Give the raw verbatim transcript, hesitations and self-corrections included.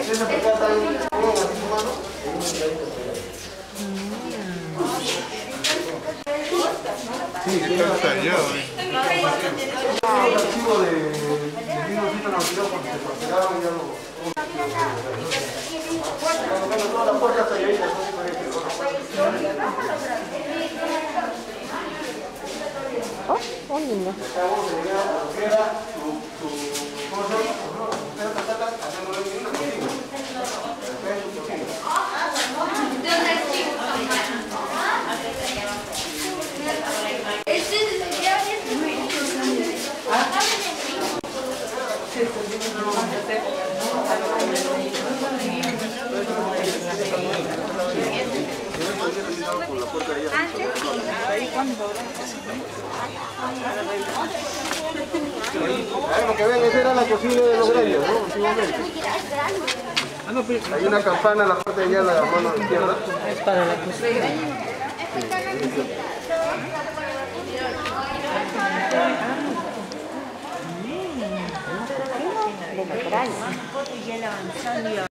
Sí, está ensayado. El archivo de mil novecientos noventa y dos cuando se prosperaba ya lo... Todas las puertas talladitas son diferentes. Oh, un lindo. Acabamos de llegar a lo que era tu... ¿Cómo se llama? Ustedes tratan haciéndolo en una cocina. Lo que ven, esa era la cocina de los grandes, ¿no? Antiguamente. Hay una campana en la parte de allá, la mano izquierda. Es para la cocina. De la